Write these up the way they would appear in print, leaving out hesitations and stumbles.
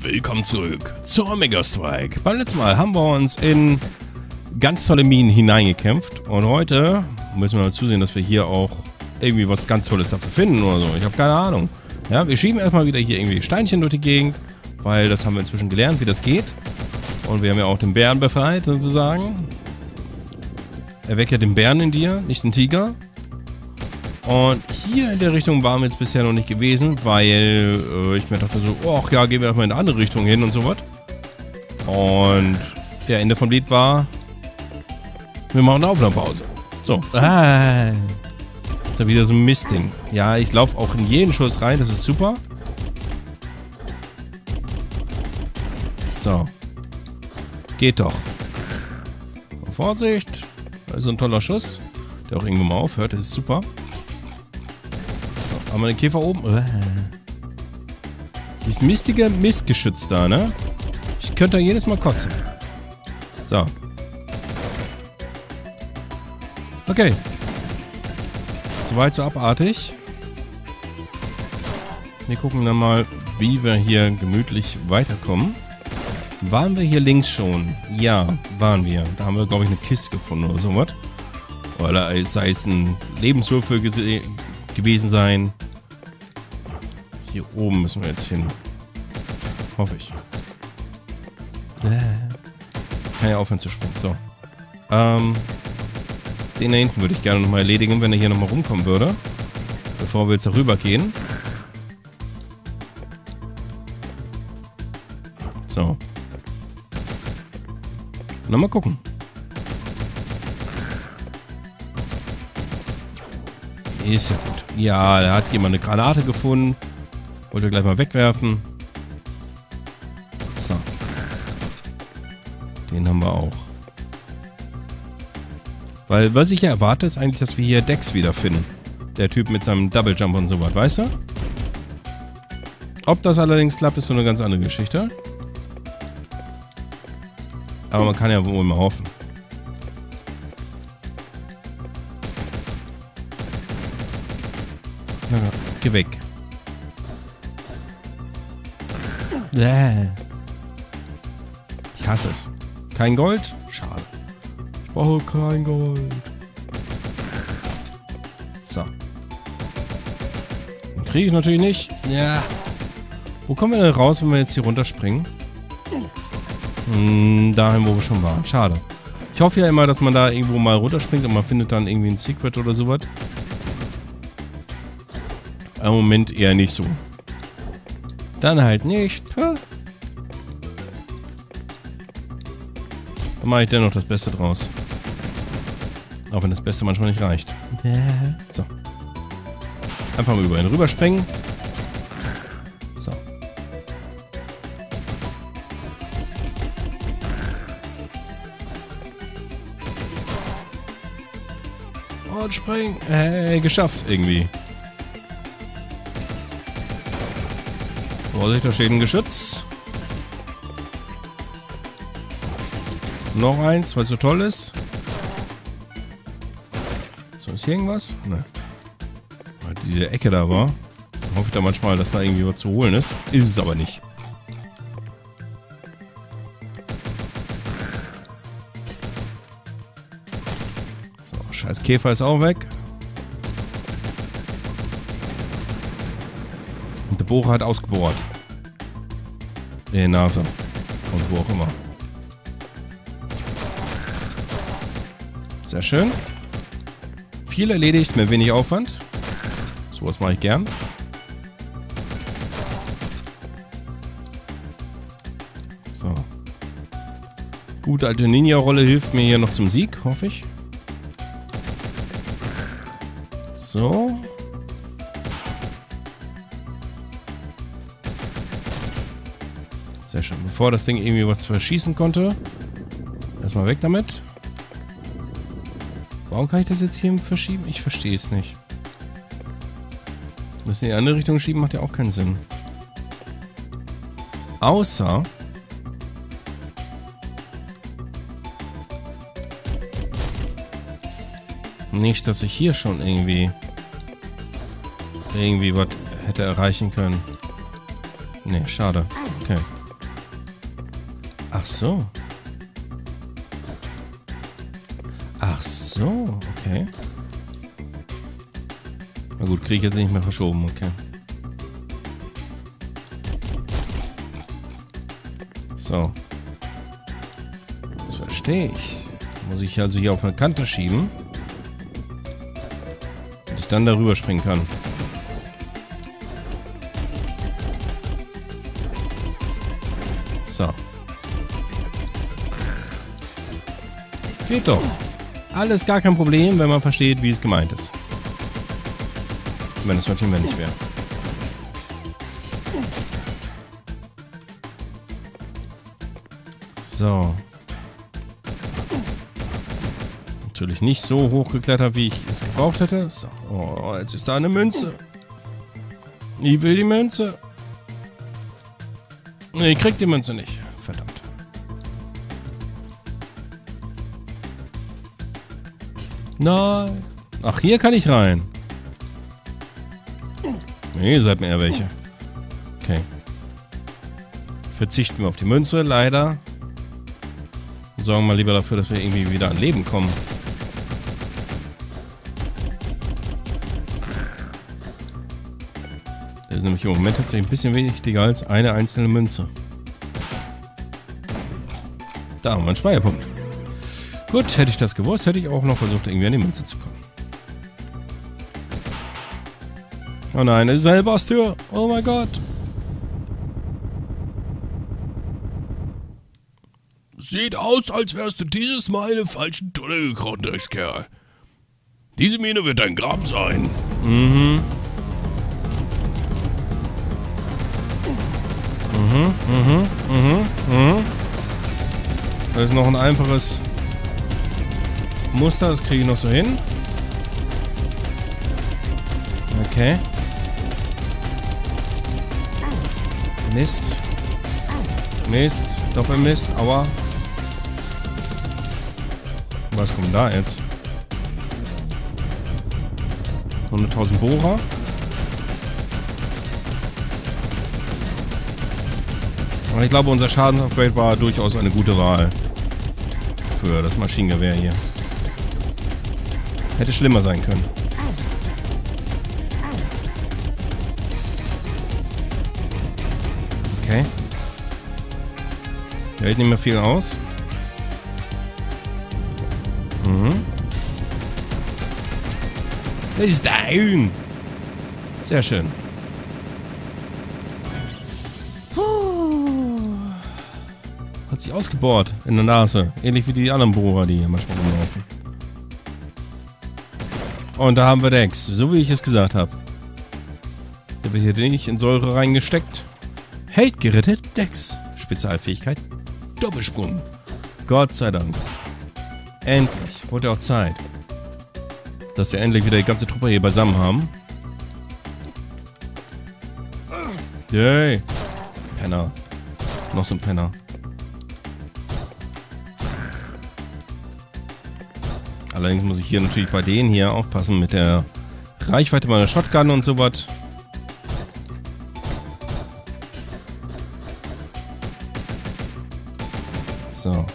Willkommen zurück zur Omega Strike. Beim letzten Mal haben wir uns in ganz tolle Minen hineingekämpft und heute müssen wir mal zusehen, dass wir hier auch irgendwie was ganz Tolles dafür finden oder so. Ich habe keine Ahnung. Ja, wir schieben erstmal wieder hier irgendwie Steinchen durch die Gegend, weil das haben wir inzwischen gelernt, wie das geht. Und wir haben ja auch den Bären befreit, sozusagen. Erwecke den Bären in dir, nicht den Tiger. Und hier in der Richtung waren wir jetzt bisher noch nicht gewesen, weil ich mir dachte so, ach ja, gehen wir erstmal in eine andere Richtung hin und so was. Und der Ende vom Lied war, wir machen eine Aufnahmepause. So. Ist ja wieder so ein Mistding. Ja, ich laufe auch in jeden Schuss rein, das ist super. So. Geht doch. Vorsicht. Das ist so ein toller Schuss, der auch irgendwo mal aufhört, das ist super. So, haben wir den Käfer oben. Dieses mistige Mistgeschütz da, ne? Ich könnte da jedes Mal kotzen. So. Okay. Soweit so abartig. Wir gucken dann mal, wie wir hier gemütlich weiterkommen. Waren wir hier links schon? Ja, waren wir. Da haben wir, glaube ich, eine Kiste gefunden oder sowas. Oder sei es ein Lebenswürfel gewesen sein. Hier oben müssen wir jetzt hin. Hoffe ich. Kann ja aufhören zu springen. So. Den da hinten würde ich gerne nochmal erledigen, wenn er hier nochmal rumkommen würde. Bevor wir jetzt darüber gehen. So. Nochmal gucken. Ist ja gut. Ja, da hat jemand eine Granate gefunden. Wollte gleich mal wegwerfen. So. Den haben wir auch. Weil, was ich ja erwarte, ist eigentlich, dass wir hier Dex wiederfinden. Der Typ mit seinem Double Jump und so was, weißt du? Ob das allerdings klappt, ist so eine ganz andere Geschichte. Aber man kann ja wohl mal hoffen. Na, geh weg. Ich hasse es. Kein Gold? Schade. Ich brauche kein Gold. So. Den kriege ich natürlich nicht. Ja. Wo kommen wir denn raus, wenn wir jetzt hier runterspringen? Dahin, wo wir schon waren. Schade. Ich hoffe ja immer, dass man da irgendwo mal runterspringt und man findet dann irgendwie ein Secret oder sowas. Im Moment eher nicht so. Dann halt nicht. Dann mache ich dennoch das Beste draus. Auch wenn das Beste manchmal nicht reicht. So. Einfach mal über ihn rüberspringen. So. Und springen. Hey, geschafft irgendwie. Vorsicht, da steht ein Geschütz. Noch eins, weil es so toll ist. So, ist hier irgendwas? Nein. Weil diese Ecke da war. Hoffe ich da manchmal, dass da irgendwie was zu holen ist. Ist es aber nicht. So, scheiß Käfer ist auch weg. Und der Bohrer hat ausgebohrt. In die Nase. Und wo auch immer. Sehr schön. Viel erledigt mit wenig Aufwand. Sowas mache ich gern. So. Gute alte Ninja-Rolle hilft mir hier noch zum Sieg, hoffe ich. So. Sehr schön. Bevor das Ding irgendwie was verschießen konnte. Erstmal weg damit. Warum kann ich das jetzt hier verschieben? Ich verstehe es nicht. Das in die andere Richtung schieben macht ja auch keinen Sinn. Außer... Nicht, dass ich hier schon irgendwie was hätte erreichen können. Ne, schade. Okay. Ach so. Ach so, okay. Na gut, kriege ich jetzt nicht mehr verschoben, okay. So. Das verstehe ich. Muss ich also hier auf eine Kante schieben. Und ich dann darüber springen kann. So. Geht doch. Alles gar kein Problem, wenn man versteht, wie es gemeint ist. Wenn es natürlich nicht wäre. So. Natürlich nicht so hoch geklettert, wie ich es gebraucht hätte. So. Oh, jetzt ist da eine Münze. Ich will die Münze. Nee, ich krieg die Münze nicht. Verdammt. Nein. Ach, hier kann ich rein. Nee, ihr seid mir eher welche. Okay. Verzichten wir auf die Münze, leider. Und sorgen mal lieber dafür, dass wir irgendwie wieder an Leben kommen. Das ist nämlich im Moment tatsächlich ein bisschen wichtiger als eine einzelne Münze. Da haben wir einen Speicherpunkt. Gut, hätte ich das gewusst, hätte ich auch noch versucht, irgendwie an die Münze zu kommen. Oh nein, eine Seilbastür. Oh mein Gott. Sieht aus, als wärst du dieses Mal in den falschen Tunnel gekommen, Dreckskerl. Diese Mine wird dein Grab sein. Mhm. Das ist noch ein einfaches Muster, das kriege ich noch so hin. Okay. Mist. Mist. Doppelmist. Aua. Was kommt da jetzt? 100.000 Bohrer. Aber ich glaube, unser Schadensupgrade war durchaus eine gute Wahl. Für das Maschinengewehr hier. Hätte schlimmer sein können. Okay. Der hält nicht mehr viel aus. Das ist down. Sehr schön. Hat sich ausgebohrt in der Nase. Ähnlich wie die anderen Bohrer, die hier manchmal rumlaufen. Und da haben wir Dex. So wie ich es gesagt habe. Der wird hier nicht in Säure reingesteckt. Held gerettet. Dex. Spezialfähigkeit. Doppelsprung. Gott sei Dank. Endlich. Wurde auch Zeit. Dass wir endlich wieder die ganze Truppe hier beisammen haben. Yay. Penner. Noch so ein Penner. Allerdings muss ich hier natürlich bei denen hier aufpassen mit der Reichweite meiner Shotgun und sowas. So.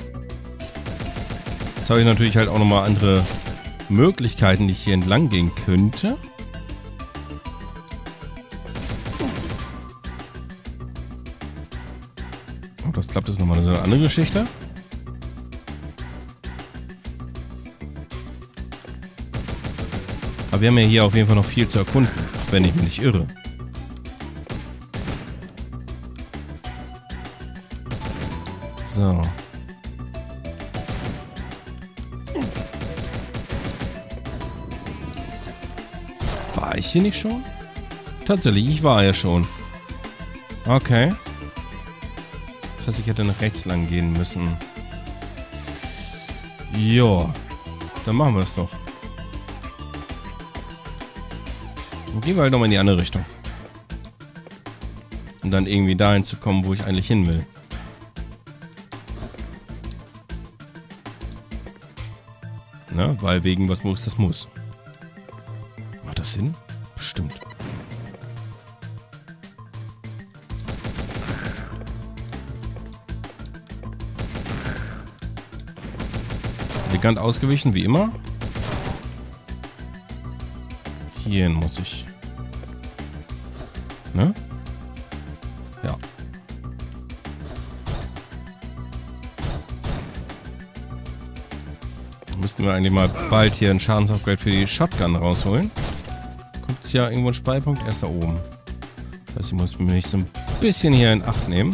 Jetzt habe ich natürlich halt auch nochmal andere Möglichkeiten, die ich hier entlang gehen könnte. Ob das klappt, ist nochmal so eine andere Geschichte. Aber wir haben ja hier auf jeden Fall noch viel zu erkunden, wenn ich mich nicht irre. So. War ich hier nicht schon? Tatsächlich, ich war ja schon. Okay. Das heißt, ich hätte nach rechts lang gehen müssen. Jo. Dann machen wir das doch. Dann gehen wir halt nochmal in die andere Richtung. Und dann irgendwie dahin zu kommen, wo ich eigentlich hin will. Ne? Weil wegen was muss, das muss. Macht das Sinn? Bestimmt. Elegant ausgewichen, wie immer. Hierhin muss ich. Ne? Ja. Müssten wir eigentlich mal bald hier ein Schadensupgrade für die Shotgun rausholen. Kommt es ja irgendwo ein Speicherpunkt? Erst da oben. Das heißt, ich muss mich so ein bisschen hier in Acht nehmen.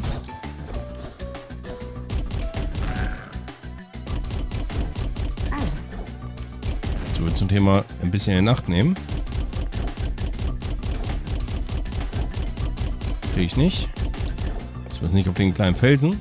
So, zum Thema ein bisschen in Acht nehmen. Kriege ich nicht. Das wird nicht auf den kleinen Felsen.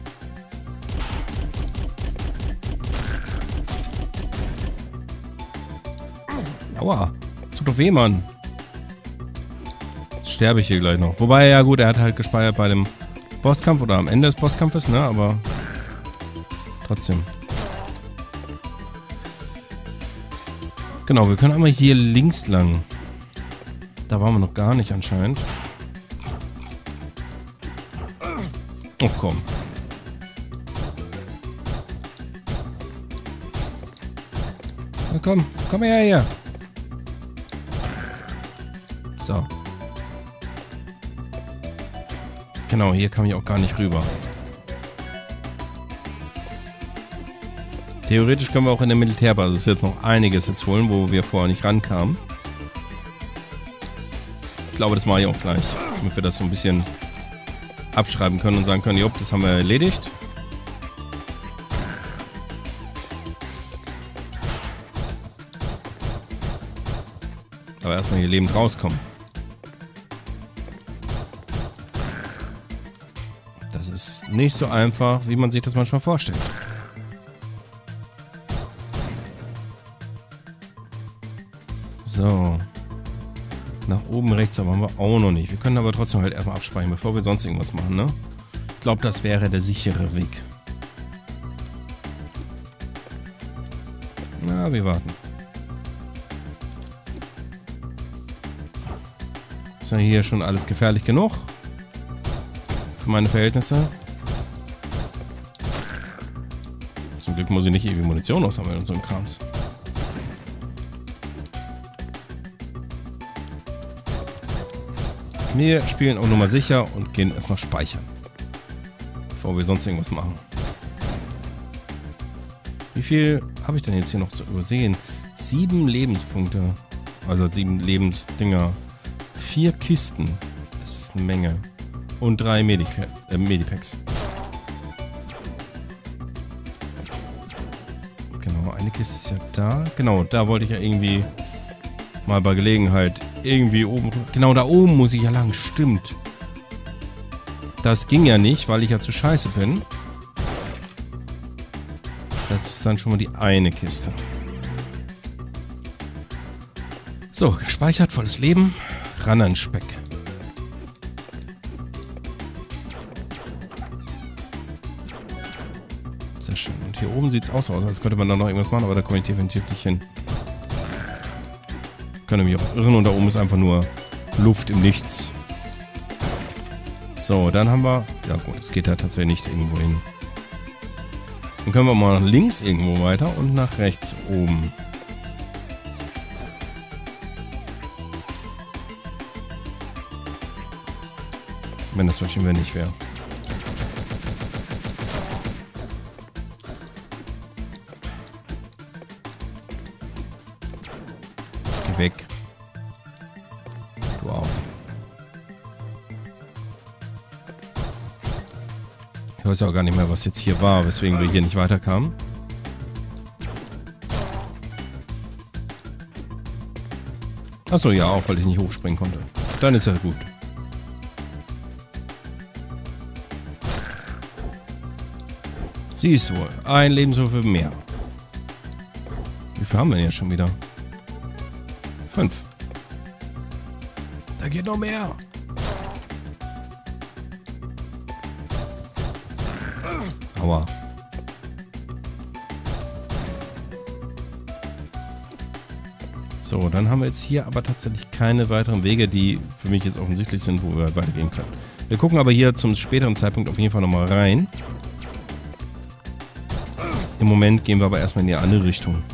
Aua. Tut doch weh, Mann. Jetzt sterbe ich hier gleich noch. Wobei, ja gut, er hat halt gespeichert bei dem Bosskampf oder am Ende des Bosskampfes, ne? Aber trotzdem. Genau, wir können einmal hier links lang. Da waren wir noch gar nicht anscheinend. Oh, komm. Na komm, komm her hier. So. Genau, hier kam ich auch gar nicht rüber. Theoretisch können wir auch in der Militärbasis jetzt noch einiges jetzt holen, wo wir vorher nicht rankamen. Ich glaube, das mache ich auch gleich, damit wir das so ein bisschen abschreiben können und sagen können, jo, das haben wir erledigt. Aber erstmal hier lebend rauskommen. Das ist nicht so einfach, wie man sich das manchmal vorstellt. So. Nach oben rechts aber haben wir auch noch nicht. Wir können aber trotzdem halt erstmal abspeichern, bevor wir sonst irgendwas machen, ne? Ich glaube, das wäre der sichere Weg. Na, wir warten. Ist ja hier schon alles gefährlich genug. Für meine Verhältnisse. Zum Glück muss ich nicht irgendwie Munition aussammeln und so ein Krams. Wir spielen auch nur mal sicher und gehen erstmal speichern. Bevor wir sonst irgendwas machen. Wie viel habe ich denn jetzt hier noch zu übersehen? 7 Lebenspunkte. Also 7 Lebensdinger. 4 Kisten. Das ist eine Menge. Und 3 Medipacks. Genau, eine Kiste ist ja da. Genau, da wollte ich ja irgendwie mal bei Gelegenheit irgendwie oben... Genau, da oben muss ich ja lang. Stimmt. Das ging ja nicht, weil ich ja zu scheiße bin. Das ist dann schon mal die eine Kiste. So, gespeichert, volles Leben. Ran an Speck. Sehr schön. Und hier oben sieht es aus, als könnte man da noch irgendwas machen, aber da komme ich definitiv nicht hin. Können mich auch irren und da oben ist einfach nur Luft im Nichts. So, dann haben wir... Ja gut, es geht da tatsächlich nicht irgendwo hin. Dann können wir mal nach links irgendwo weiter und nach rechts oben. Wenn das wahrscheinlich nicht wäre. Geh weg. Du auch. Ich weiß auch gar nicht mehr, was jetzt hier war, weswegen wir hier nicht weiterkamen. Achso, ja, auch weil ich nicht hochspringen konnte. Dann ist ja gut. Siehst du wohl, ein Lebenswürfel mehr. Wie viel haben wir denn jetzt schon wieder? 5. Da geht noch mehr. Aua. So, dann haben wir jetzt hier aber tatsächlich keine weiteren Wege, die für mich jetzt offensichtlich sind, wo wir weitergehen können. Wir gucken aber hier zum späteren Zeitpunkt auf jeden Fall nochmal rein. Im Moment gehen wir aber erstmal in die andere Richtung.